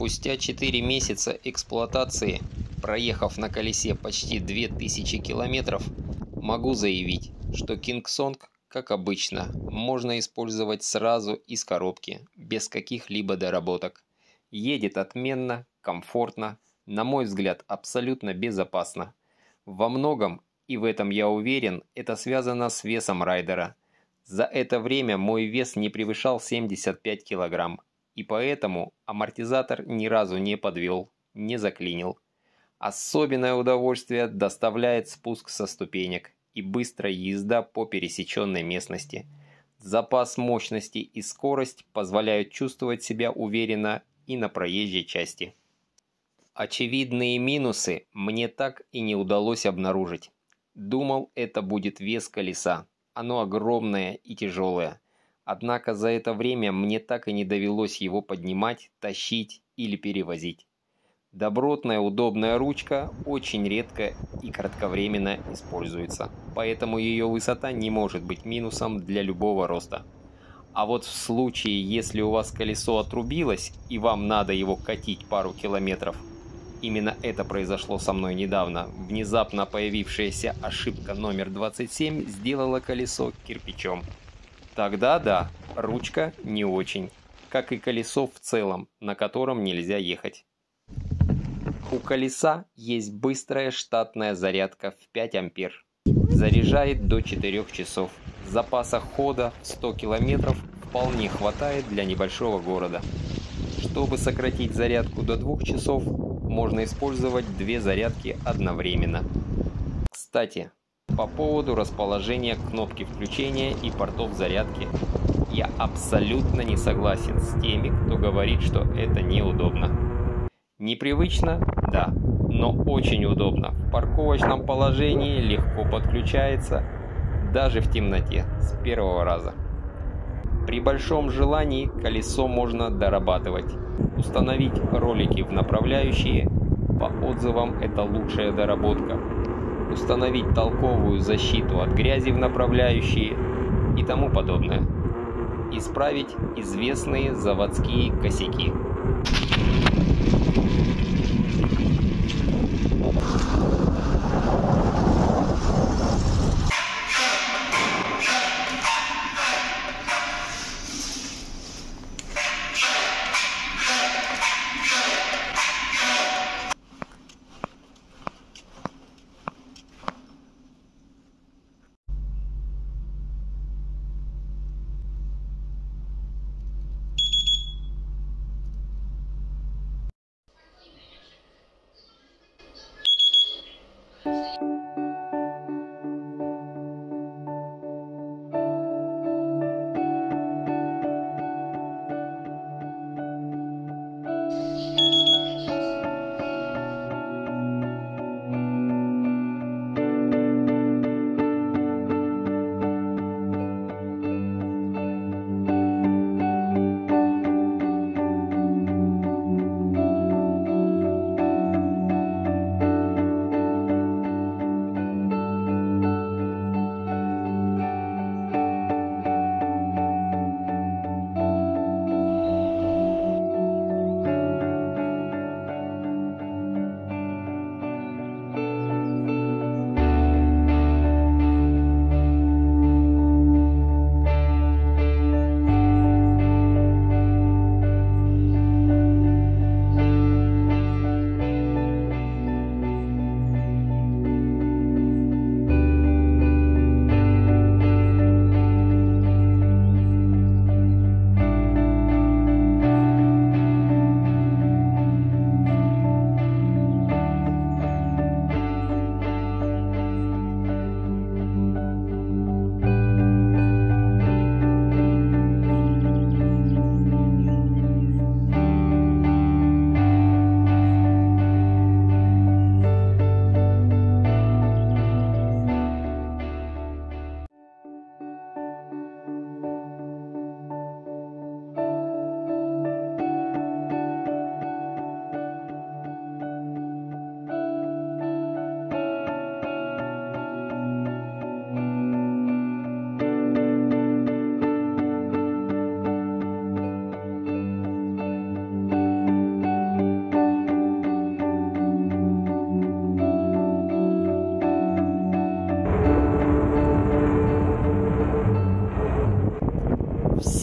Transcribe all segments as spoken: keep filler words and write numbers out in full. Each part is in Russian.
Спустя четыре месяца эксплуатации, проехав на колесе почти две тысячи километров, могу заявить, что King Song, как обычно, можно использовать сразу из коробки, без каких-либо доработок. Едет отменно, комфортно, на мой взгляд, абсолютно безопасно. Во многом, и в этом я уверен, это связано с весом райдера. За это время мой вес не превышал семьдесят пять килограмм. И поэтому амортизатор ни разу не подвел, не заклинил. Особенное удовольствие доставляет спуск со ступенек и быстрая езда по пересеченной местности. Запас мощности и скорость позволяют чувствовать себя уверенно и на проезжей части. Очевидные минусы мне так и не удалось обнаружить. Думал, это будет вес колеса. Оно огромное и тяжелое. Однако за это время мне так и не довелось его поднимать, тащить или перевозить. Добротная удобная ручка очень редко и кратковременно используется, поэтому ее высота не может быть минусом для любого роста. А вот в случае, если у вас колесо отрубилось и вам надо его катить пару километров, именно это произошло со мной недавно, внезапно появившаяся ошибка номер двадцать семь сделала колесо кирпичом. Тогда да, ручка не очень, как и колесо в целом, на котором нельзя ехать. У колеса есть быстрая штатная зарядка в пять ампер. Заряжает до четырёх часов. Запаса хода в сто километров вполне хватает для небольшого города. Чтобы сократить зарядку до двух часов, можно использовать две зарядки одновременно. Кстати, по поводу расположения кнопки включения и портов зарядки, я абсолютно не согласен с теми, кто говорит, что это неудобно. Непривычно? Да, но очень удобно. В парковочном положении легко подключается, даже в темноте, с первого раза. При большом желании колесо можно дорабатывать. Установить ролики в направляющие, по отзывам это лучшая доработка. Установить толковую защиту от грязи в направляющие и тому подобное. Исправить известные заводские косяки.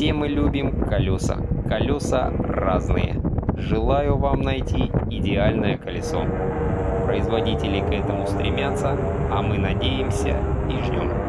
Все мы любим колеса. Колеса разные. Желаю вам найти идеальное колесо. Производители к этому стремятся, а мы надеемся и ждем.